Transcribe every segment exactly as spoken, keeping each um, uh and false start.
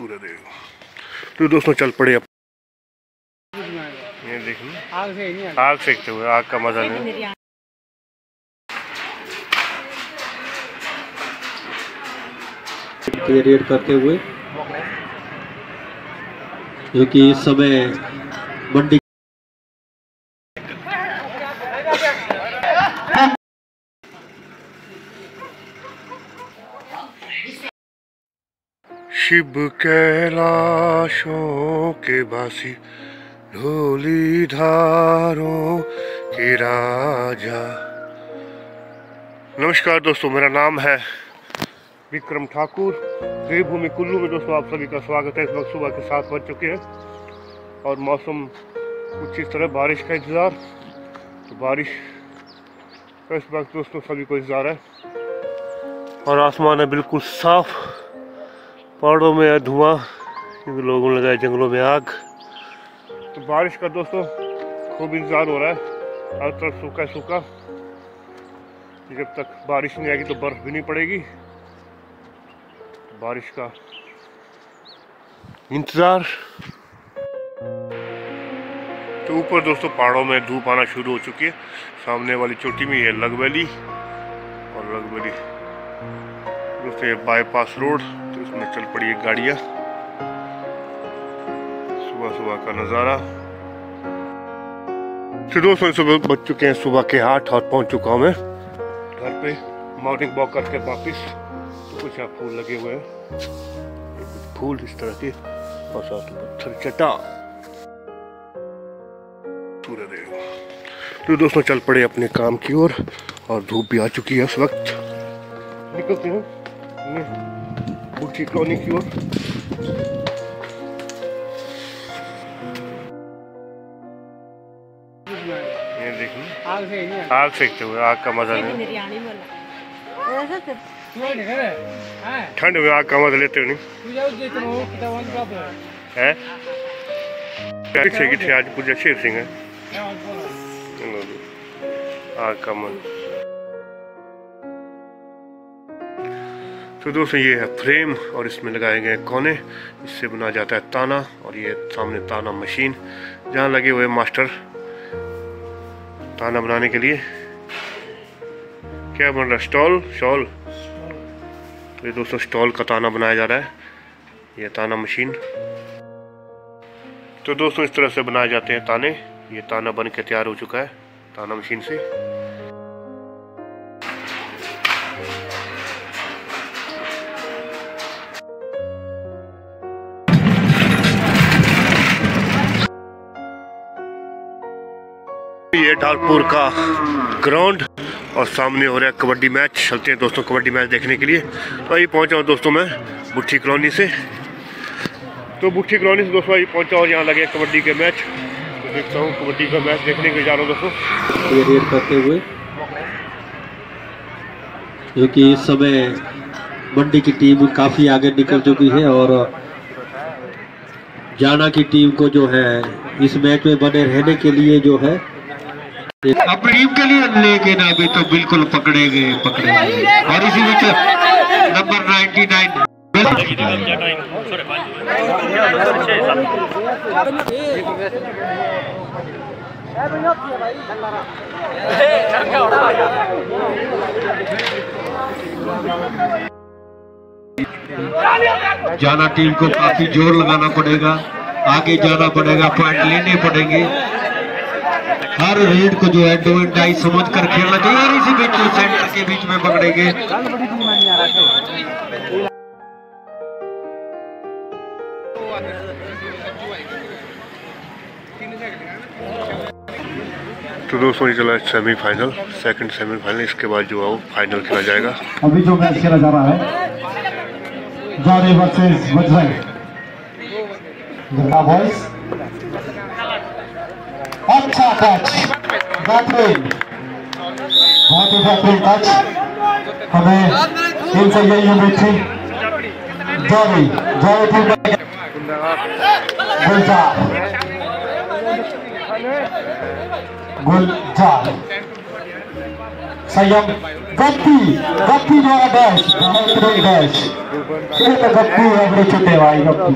सूर्यदेव। तो दोस्तों चल पड़े अब ये देखना आग से आग सेकते हुए, आग का मजा नहीं। रेड करते हुए जो कि इस समय मंडी शिव कैलाशों के बासी, ढोली धारों के राजा। नमस्कार दोस्तों, मेरा नाम है विक्रम ठाकुर। देवभूमि कुल्लू में दोस्तों आप सभी का स्वागत है। इस वक्त सुबह के सात बज चुके हैं और मौसम कुछ इस तरह, बारिश का इंतज़ार। तो बारिश का इस वक्त दोस्तों सभी को इंतज़ार है और आसमान है बिल्कुल साफ। पहाड़ों में है धुआं क्योंकि लोगों ने लगाया जंगलों में आग। तो बारिश का दोस्तों खूब इंतज़ार हो रहा है। हर तरफ सूखा सूखा, जब तक बारिश नहीं आएगी तो बर्फ़ भी नहीं पड़ेगी। बारिश का इंतज़ार। तो ऊपर दोस्तों पहाड़ों में धूप आना शुरू हो चुकी है। सामने वाली चोटी में ये लग वैली और लग वैली दोस्तों ये बाईपास रोड। तो इसमें चल पड़ी है गाड़ियाँ। सुबह सुबह का नज़ारा। तो दोस्तों सुबह बज चुके हैं सुबह के आठ और पहुंच चुका हूँ मैं घर पे मॉर्निंग वॉक करके वापिस। तो कुछ यहाँ फूल लगे हुए हैं, कुछ फूल इस तरह के और साथ में पत्थर चटा। सूर्यदेव। तो दोस्तों चल पड़े अपने काम की ओर और, और धूप भी आ चुकी है। इस वक्त निकलते हैं बुट्टी कॉलोनी की ओर। ये देखना आग से आग सेकते हुए, आग का मजा नहीं। ठंड में आग का मजा लेते हो नहीं है। शेर आज पूजा शेर सिंह है। आग का मजा। तो दोस्तों ये है फ्रेम और इसमें लगाए गए कोने। इससे बना जाता है ताना। और ये सामने ताना मशीन जहाँ लगे हुए मास्टर ताना बनाने के लिए। क्या बन रहा है? Stole shawl. तो ये दोस्तों स्टॉल का ताना बनाया जा रहा है, ये ताना मशीन। तो दोस्तों इस तरह से बनाए जाते हैं ताने। ये ताना बन के तैयार हो चुका है ताना मशीन से। ये ढालपुर का ग्राउंड और सामने हो रहा है कबड्डी मैच। चलते हैं दोस्तों कबड्डी मैच देखने के लिए। तो अभी पहुंचा हूँ दोस्तों मैं बुट्टी कॉलोनी से। तो बुट्टी कॉलोनी से दोस्तों अभी पहुंचा और यहाँ लगे कबड्डी के मैच। तो देखता हूँ कबड्डी का मैच देखने के लिए जा रहा हूँ दोस्तों। ये रेड करते हुए जो कि इस समय मंडी की टीम काफी आगे निकल चुकी है और जाना की टीम को जो है इस मैच में बने रहने के लिए जो है अपनी टीम के लिए, लेकिन अभी तो बिल्कुल पकड़े गए पकड़े गए। और इसी बीच नंबर नाइन्टी नाइन जाना टीम को काफी जोर लगाना पड़ेगा, आगे जाना पड़ेगा, पॉइंट लेने पड़ेंगे। हर रेड को जो है डो एंड डाई समझ कर खेलना चाहिए। और इसी बीच सेंटर के बीच में पकड़ेंगे। तो दोस्तों ये चला सेमीफाइनल, सेकंड सेमीफाइनल। इसके बाद जो है वो फाइनल खेला जाएगा। अभी जो मैच खेला जा रहा है जारी वर्सेस बजरंग बॉयज। अच्छा टच, बेहतरीन, बहुत ही बेहतरीन टच। हमें इनसे यही उम्मीद थी। जारी जारी टीम गुलजार गुलजार संयम गति गति द्वारा डैश, बेहतरीन डैश। ये तो गप्पू है, बड़े छोटे भाई गप्पू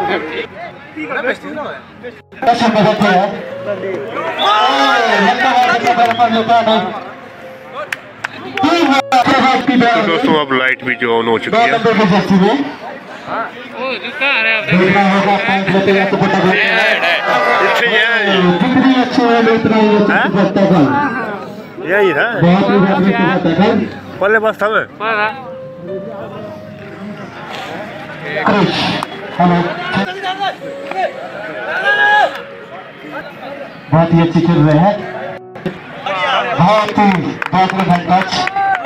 दर्शन में बैठे हैं। तो दोस्तों अब लाइट भी जो ऑन हो चुकी है। देखना होगा पॉइंट लेते हैं तो बता दो जितनी अच्छी है उतना ही अच्छा यही है बहुत ही बहुत पहले बस था मैं हेलो बहुत ही अच्छी खेल रहे हैं बहुत ही बहुत ही टच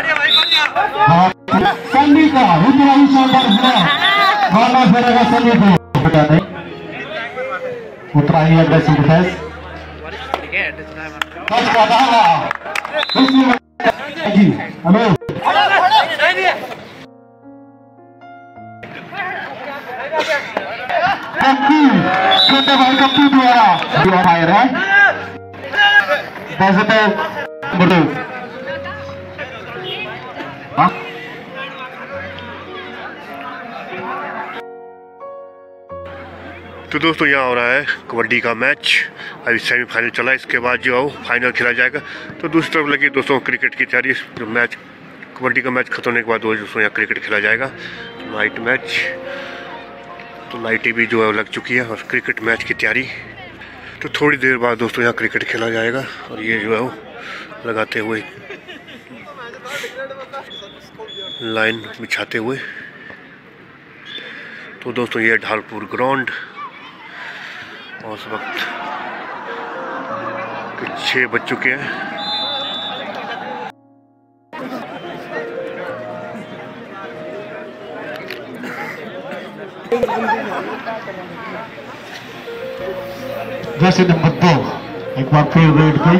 सन्नी का उतना ही शानदार है गाना फेरेगा सन्नी को बेटा नहीं उतना ही अग्रेसिव डिफेंस टच का दावा जी हेलो कप्पू छोटे भाई कप्पू द्वारा द्वारा फायर है पॉजिटिव बड़ो तो दोस्तों यहाँ हो रहा है कबड्डी का मैच। अभी सेमीफाइनल चला, इसके बाद जो है फाइनल खेला जाएगा। तो दूसरी तरफ लगी दोस्तों क्रिकेट की तैयारी। जो मैच कबड्डी का मैच खत्म होने के बाद दोस्तों यहाँ क्रिकेट खेला जाएगा। तो नाइट मैच तो लाइटें भी जो है लग चुकी है और क्रिकेट मैच की तैयारी। तो थोड़ी देर बाद दोस्तों यहाँ क्रिकेट खेला जाएगा और ये जो है वो लगाते हुए लाइन बिछाते हुए। तो दोस्तों ये ढालपुर ग्राउंड और उस वक्त छः बज चुके हैं। जैसे नंबर दो एक बार फिर रेड पे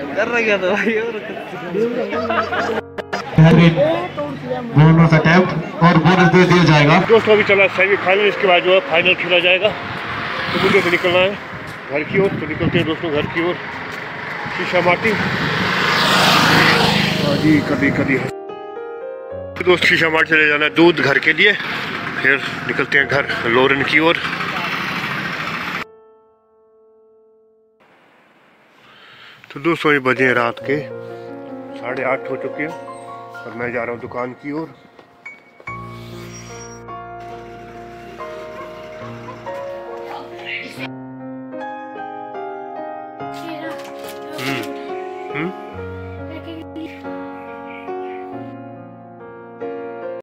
बोनस अटैम्प्ट और बोनस दे दिया जाएगा। दोस्तों अभी चला सेमीफाइनल, इसके बाद जो है फाइनल खेला जाएगा। तो मुझे से निकलना है घर की ओर। तो निकलते हैं दोस्तों घर की ओर। शीशा माटी जी कभी कभी तो दोस्त शीशा माटी चले जाना है दूध घर के लिए। फिर निकलते हैं घर लोरन की ओर। तो दोस्तों ये बजे रात के साढ़े आठ हो चुके हैं और मैं जा रहा हूँ दुकान की ओर।